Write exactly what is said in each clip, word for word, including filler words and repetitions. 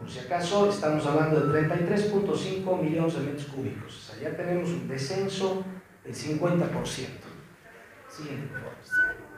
Por si acaso, estamos hablando de treinta y tres punto cinco millones de metros cúbicos. O sea, ya tenemos un descenso del cincuenta por ciento. Siguiente, por favor.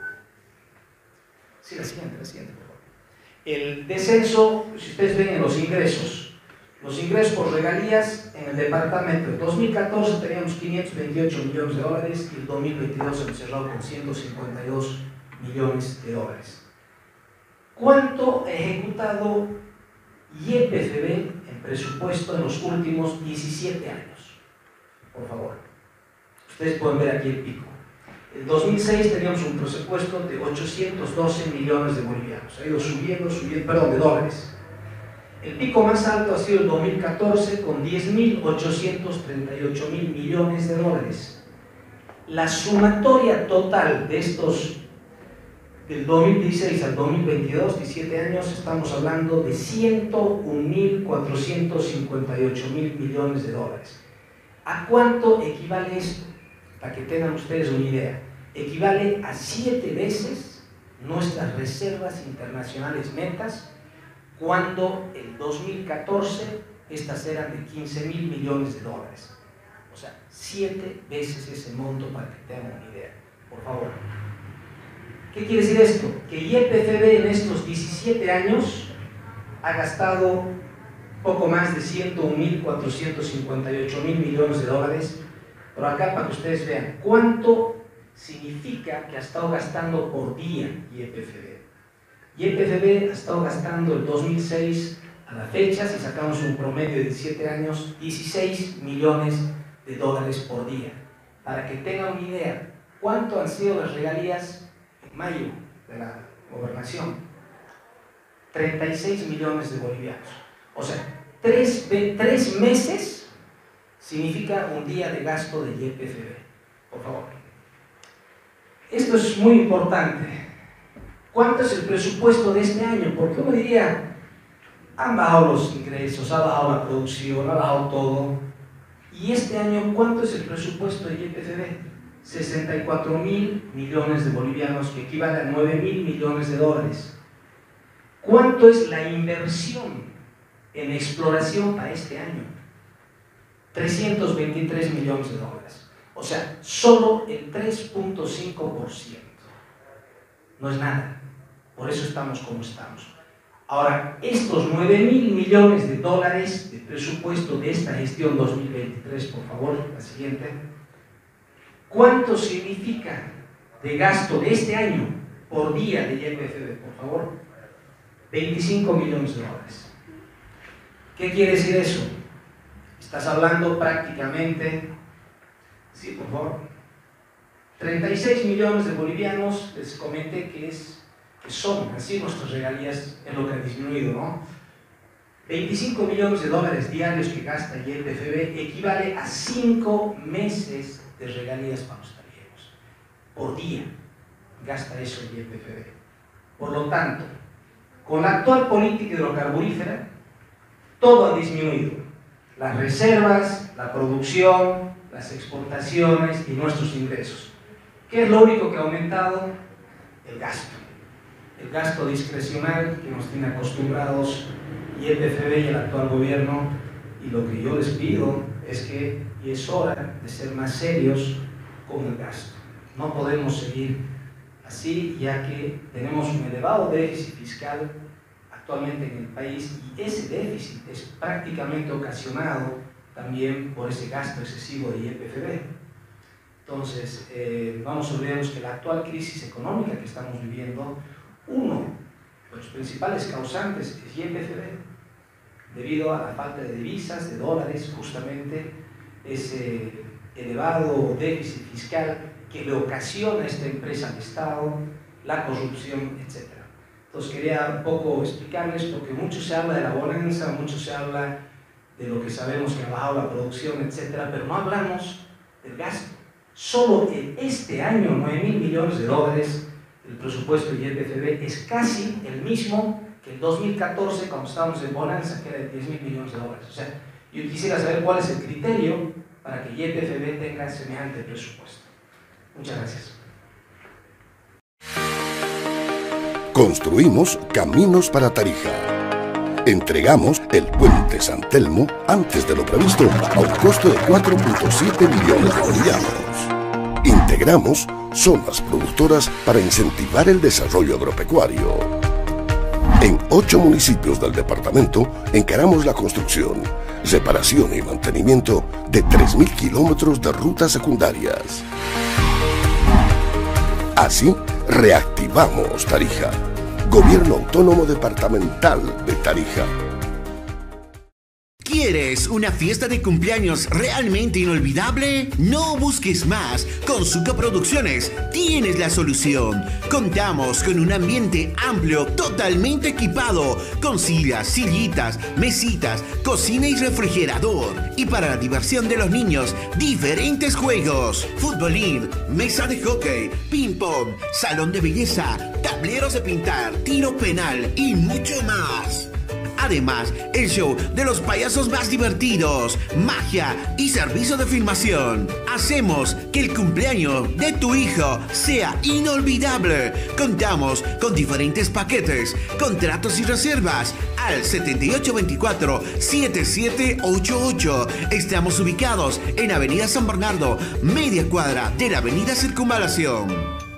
Sí, la siguiente, la siguiente, por favor. El descenso, si ustedes ven en los ingresos, los ingresos por regalías en el departamento, en dos mil catorce teníamos quinientos veintiocho millones de dólares y en dos mil veintidós hemos cerrado con ciento cincuenta y dos millones de dólares. ¿Cuánto ha ejecutado Y E P F B en presupuesto en los últimos diecisiete años? Por favor. Ustedes pueden ver aquí el pico. En dos mil seis teníamos un presupuesto de ochocientos doce millones de bolivianos. Ha ido subiendo, subiendo, perdón, de dólares. El pico más alto ha sido el dos mil catorce con diez mil ochocientos treinta y ocho mil millones de dólares. La sumatoria total de estos, del dos mil dieciséis al dos mil veintidós, diecisiete años, estamos hablando de ciento un mil cuatrocientos cincuenta y ocho mil millones de dólares. ¿A cuánto equivale esto? Para que tengan ustedes una idea. Equivale a siete veces nuestras reservas internacionales netas, cuando en dos mil catorce estas eran de quince mil millones de dólares. O sea, siete veces ese monto, para que tengan una idea. Por favor. ¿Qué quiere decir esto? Que Y E P F B en estos diecisiete años ha gastado poco más de ciento un mil cuatrocientos cincuenta y ocho mil millones de dólares. Por acá, para que ustedes vean cuánto significa que ha estado gastando por día Y E P F B. Y E P F B ha estado gastando el dos mil seis a la fecha, si sacamos un promedio de diecisiete años, dieciséis millones de dólares por día. Para que tengan una idea, ¿cuánto han sido las regalías en mayo de la gobernación? treinta y seis millones de bolivianos. O sea, tres, tres meses significa un día de gasto de Y E P F B. Por favor. Esto es muy importante. ¿Cuánto es el presupuesto de este año? Porque uno diría, han bajado los ingresos, ha bajado la producción, ha bajado todo. Y este año, ¿cuánto es el presupuesto de Y E P F B? sesenta y cuatro mil millones de bolivianos, que equivale a nueve mil millones de dólares. ¿Cuánto es la inversión en exploración para este año? trescientos veintitrés millones de dólares. O sea, solo el tres punto cinco por ciento. No es nada. Por eso estamos como estamos. Ahora, estos nueve mil millones de dólares de presupuesto de esta gestión dos mil veintitrés, por favor, la siguiente. ¿Cuánto significa de gasto de este año por día de Y E P F B, por favor? veinticinco millones de dólares. ¿Qué quiere decir eso? Estás hablando prácticamente, sí, por favor, treinta y seis millones de bolivianos, les comenté que, es, que son así nuestras regalías, en lo que ha disminuido, ¿no? veinticinco millones de dólares diarios que gasta Y E P F B equivale a cinco meses de regalías para los tarjeros. Por día gasta eso Y E P F B. Por lo tanto, con la actual política hidrocarburífera, todo ha disminuido. Las reservas, la producción, las exportaciones y nuestros ingresos. ¿Qué es lo único que ha aumentado? El gasto. El gasto discrecional que nos tiene acostumbrados Y E P F B y el actual gobierno. Y lo que yo les pido es que y es hora de ser más serios con el gasto. No podemos seguir así, ya que tenemos un elevado déficit fiscal actualmente en el país, y ese déficit es prácticamente ocasionado también por ese gasto excesivo de Y E P F B. Entonces, eh, vamos a olvidarnos que la actual crisis económica que estamos viviendo, uno de los principales causantes es Y E P F B, debido a la falta de divisas, de dólares, justamente ese elevado déficit fiscal que le ocasiona a esta empresa al Estado, la corrupción, etcétera. Entonces quería un poco explicarles, porque mucho se habla de la bonanza, mucho se habla de lo que sabemos que ha bajado la producción, etcétera, pero no hablamos del gasto. Solo en este año, nueve mil millones de dólares, el presupuesto de Y E P F B es casi el mismo que el dos mil catorce, cuando estábamos en bonanza, que era de diez mil millones de dólares. O sea, yo quisiera saber cuál es el criterio para que Y E P F B tenga semejante presupuesto. Muchas gracias. Construimos caminos para Tarija. Entregamos el Puente San Telmo antes de lo previsto a un costo de cuatro punto siete millones de bolivianos. Integramos zonas productoras para incentivar el desarrollo agropecuario. En ocho municipios del departamento encaramos la construcción, reparación y mantenimiento de tres mil kilómetros de rutas secundarias. Así, reactivamos Tarija. Gobierno Autónomo Departamental de Tarija. ¿Quieres una fiesta de cumpleaños realmente inolvidable? No busques más. Con Zucca Producciones tienes la solución. Contamos con un ambiente amplio, totalmente equipado, con sillas, sillitas, mesitas, cocina y refrigerador. Y para la diversión de los niños, diferentes juegos: futbolín, mesa de hockey, ping-pong, salón de belleza, tableros de pintar, tiro penal y mucho más. Además, el show de los payasos más divertidos, magia y servicio de filmación. Hacemos que el cumpleaños de tu hijo sea inolvidable. Contamos con diferentes paquetes, contratos y reservas al setenta y ocho veinticuatro, setenta y siete ochenta y ocho. Estamos ubicados en Avenida San Bernardo, media cuadra de la Avenida Circunvalación.